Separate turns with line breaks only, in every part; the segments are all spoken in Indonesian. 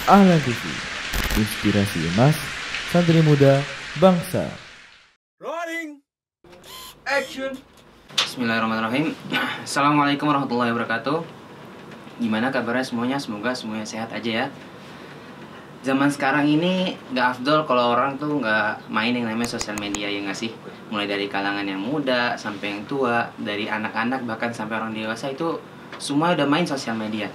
Ahlan TV, inspirasi emas, santri muda, bangsa.
Rolling, action.
Bismillahirrahmanirrahim. Assalamualaikum warahmatullahi wabarakatuh. Gimana kabarnya semuanya? Semoga semuanya sehat aja ya. Zaman sekarang ini gak afdol kalau orang tuh gak main yang namanya sosial media, ya gak sih? Mulai dari kalangan yang muda sampai yang tua, dari anak-anak bahkan sampai orang dewasa itu semua udah main sosial media.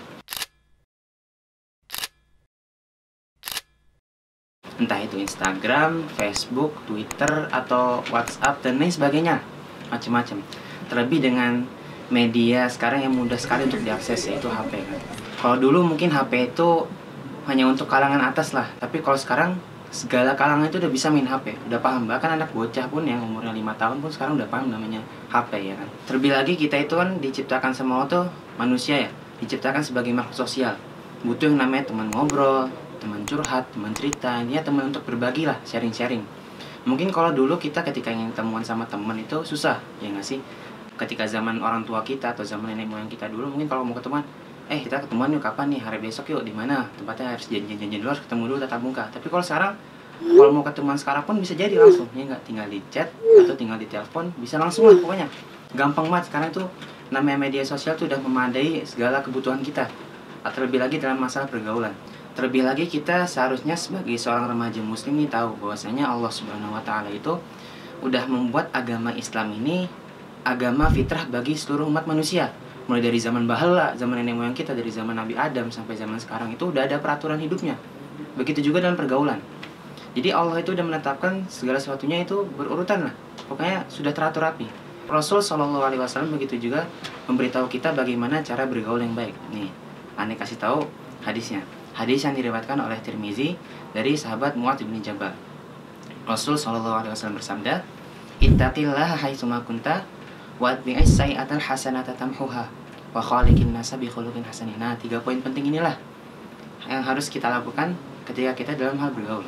Entah itu Instagram, Facebook, Twitter, atau WhatsApp, dan lain sebagainya. Macam-macam. Terlebih dengan media sekarang yang mudah sekali untuk diakses, yaitu HP kan. Kalau dulu mungkin HP itu hanya untuk kalangan atas lah. Tapi kalau sekarang segala kalangan itu udah bisa main HP, udah paham. Bahkan anak bocah pun yang umurnya 5 tahun pun sekarang udah paham namanya HP ya kan. Terlebih lagi kita itu kan diciptakan sama Allah tuh manusia ya, diciptakan sebagai makhluk sosial. Butuh yang namanya teman ngobrol, teman curhat, teman cerita, ya teman untuk berbagi lah, sharing-sharing. Mungkin kalau dulu kita ketika ingin ketemuan sama teman itu susah, ya nggak sih? Ketika zaman orang tua kita atau zaman nenek moyang kita dulu, mungkin kalau mau ketemuan, kita ketemuan yuk kapan nih, hari besok yuk, di mana? Tempatnya harus janjian dulu, harus ketemu dulu tatap muka. Tapi kalau sekarang, kalau mau ketemuan sekarang pun bisa jadi langsung, ya nggak? Tinggal di chat atau tinggal di telepon, bisa langsung lah pokoknya. Gampang banget, sekarang tuh namanya media sosial tuh udah memadai segala kebutuhan kita. Atau lebih lagi dalam masalah pergaulan. Terlebih lagi kita seharusnya sebagai seorang remaja muslim nih tahu bahwasanya Allah Subhanahu wa taala itu udah membuat agama Islam ini agama fitrah bagi seluruh umat manusia. Mulai dari zaman bahala, zaman nenek moyang kita, dari zaman Nabi Adam sampai zaman sekarang itu udah ada peraturan hidupnya. Begitu juga dalam pergaulan. Jadi Allah itu udah menetapkan segala sesuatunya itu berurutan lah. Pokoknya sudah teratur rapi. Rasul Shallallahu Alaihi Wasallam begitu juga memberitahu kita bagaimana cara bergaul yang baik. Nih, aneh kasih tahu hadisnya. Hadis yang diriwayatkan oleh Tirmizi dari sahabat Mu'adz bin Jabal. Rasul Shallallahu Alaihi Wasallam bersabda, "Ittaqillaha haitsu ma kunta wa atbi'is sayyi'atal hasanata tamhuha wa khaliqin nasa bi khuluqin hasanin." Nah, 3 poin penting inilah yang harus kita lakukan ketika kita dalam hal bergaul.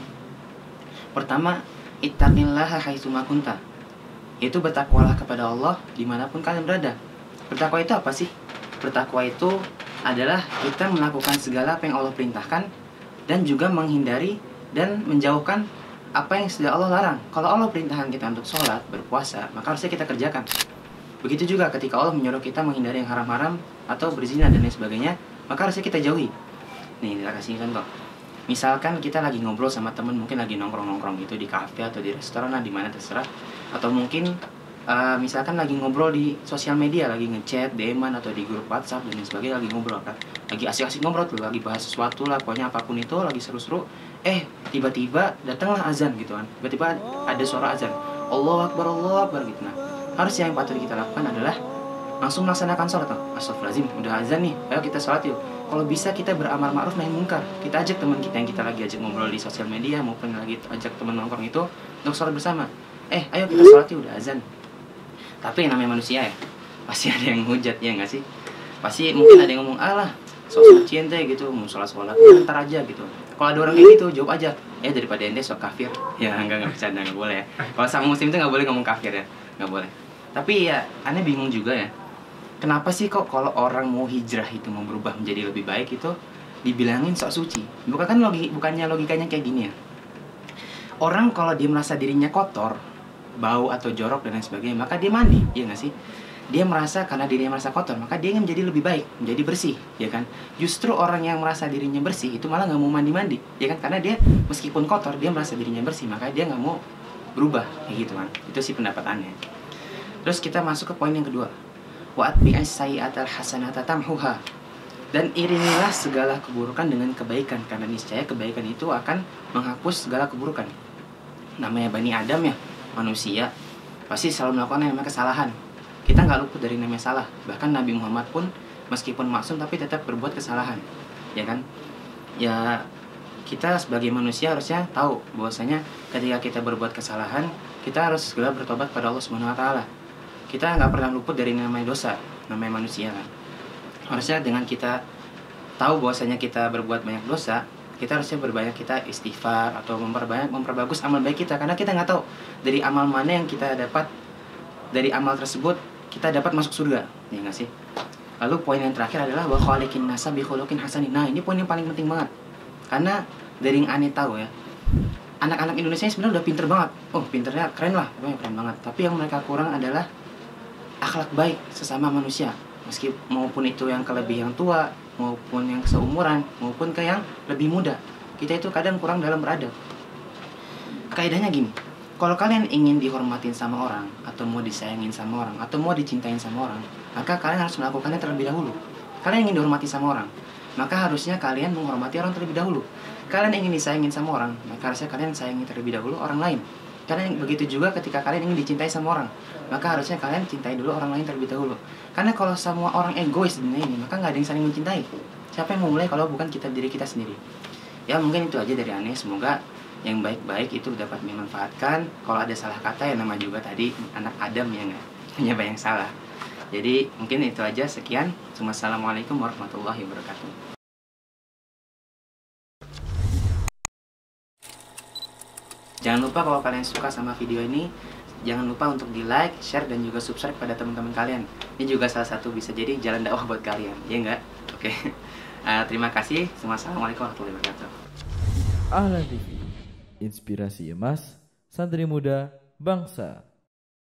Pertama, ittaqillaha haitsu ma kunta. Yaitu bertakwalah kepada Allah dimanapun kalian berada. Bertakwa itu apa sih? Bertakwa itu adalah kita melakukan segala apa yang Allah perintahkan dan juga menghindari dan menjauhkan apa yang sudah Allah larang. Kalau Allah perintahkan kita untuk sholat, berpuasa, maka harusnya kita kerjakan. Begitu juga ketika Allah menyuruh kita menghindari yang haram-haram atau berzina dan lain sebagainya, maka harusnya kita jauhi. Nih, kita kasih contoh. Misalkan kita lagi ngobrol sama temen, mungkin lagi nongkrong-nongkrong gitu di kafe atau di restoran, di mana terserah. Atau mungkin misalkan lagi ngobrol di sosial media, lagi ngechat, DM-an atau di grup WhatsApp dan lain sebagainya, lagi ngobrol kan. Lagi asik-asik ngobrol tuh, lagi bahas sesuatu lah, pokoknya apapun itu, lagi seru-seru. Tiba-tiba datanglah azan gitu kan. Tiba-tiba ada suara azan. Allahu Akbar gitu. Nah, harus yang patut kita lakukan adalah langsung melaksanakan sholat. Astagfirullahaladzim, udah azan nih, ayo kita sholat yuk. Kalau bisa kita beramar ma'ruf nahi munkar. Kita ajak teman kita yang kita lagi ajak ngobrol di sosial media maupun lagi ajak teman nongkrong itu untuk sholat bersama. Ayo kita sholat yuk, udah azan. Tapi yang namanya manusia ya, pasti ada yang hujat, ya nggak sih? Pasti mungkin ada yang ngomong, alah, sok suci ente gitu, mau sholat ntar aja gitu. Kalau ada orang kayak gitu, jawab aja, daripada ente sok kafir. Ya nggak bercanda, nggak boleh ya. Kalau sama muslim itu nggak boleh ngomong kafir ya, nggak boleh. Tapi ya, aneh bingung juga ya. Kenapa sih kok kalau orang mau hijrah itu, mau berubah menjadi lebih baik itu dibilangin sok suci? Bukannya logikanya kayak gini ya. Orang kalau dia merasa dirinya kotor, bau atau jorok dan lain sebagainya, maka dia mandi, ya nggak sih? Dia merasa karena dirinya merasa kotor, maka dia ingin menjadi lebih baik, menjadi bersih, ya kan? Justru orang yang merasa dirinya bersih itu malah nggak mau mandi-mandi, ya kan? Karena dia meskipun kotor, dia merasa dirinya bersih, maka dia nggak mau berubah, kayak gitu kan? Itu sih pendapatannya. Terus kita masuk ke poin yang kedua. Wa atbi'is sayyi'atal hasanata tamhuha. Dan iringilah segala keburukan dengan kebaikan, karena niscaya kebaikan itu akan menghapus segala keburukan. Namanya Bani Adam ya, manusia pasti selalu melakukan yang namanya kesalahan. Kita nggak luput dari namanya salah. Bahkan Nabi Muhammad pun meskipun maksum tapi tetap berbuat kesalahan, ya kan? Ya, kita sebagai manusia harusnya tahu bahwasanya ketika kita berbuat kesalahan, kita harus segera bertobat pada Allah Subhanahu wa taala. Kita nggak pernah luput dari namanya dosa, namanya manusia kan. Harusnya dengan kita tahu bahwasanya kita berbuat banyak dosa, kita harusnya berbanyak kita istighfar atau memperbagus amal baik kita, karena kita nggak tahu dari amal mana yang kita dapat, dari amal tersebut kita dapat masuk surga, ya nggak sih? Lalu poin yang terakhir adalah wa khaliqin nasa bi khuluqin hasanin. Nah, ini poin yang paling penting banget. Karena dari yang Ane tahu ya, anak-anak Indonesia ini sebenarnya udah pinter banget. Oh, pinternya keren lah, pokoknya keren banget. Tapi yang mereka kurang adalah akhlak baik sesama manusia. Meski maupun itu yang lebih yang tua, maupun yang seumuran, maupun ke yang lebih muda. Kita itu kadang kurang dalam beradab. Kaidahnya gini, kalau kalian ingin dihormatin sama orang, atau mau disayangin sama orang, atau mau dicintain sama orang, maka kalian harus melakukannya terlebih dahulu. Kalian ingin dihormati sama orang, maka harusnya kalian menghormati orang terlebih dahulu. Kalian ingin disayangin sama orang, maka harusnya kalian sayangi terlebih dahulu orang lain. Kalian begitu juga ketika kalian ingin dicintai sama orang, maka harusnya kalian cintai dulu orang lain terlebih dahulu. Karena kalau semua orang egois di dunia ini, maka nggak ada yang saling mencintai. Siapa yang memulai kalau bukan kita, diri kita sendiri? Ya mungkin itu aja dari Ane. Semoga yang baik-baik itu dapat dimanfaatkan. Kalau ada salah kata ya nama juga tadi anak Adam ya, nggak punya banyak salah. Jadi mungkin itu aja, sekian. Assalamualaikum warahmatullahi wabarakatuh. Jangan lupa kalau kalian suka sama video ini, jangan lupa untuk di like, share, dan juga subscribe pada teman-teman kalian. Ini juga salah satu bisa jadi jalan dakwah buat kalian, ya enggak? Oke. Terima kasih. Assalamualaikum warahmatullahi wabarakatuh.
Ahlan TV, inspirasi emas, santri muda, bangsa.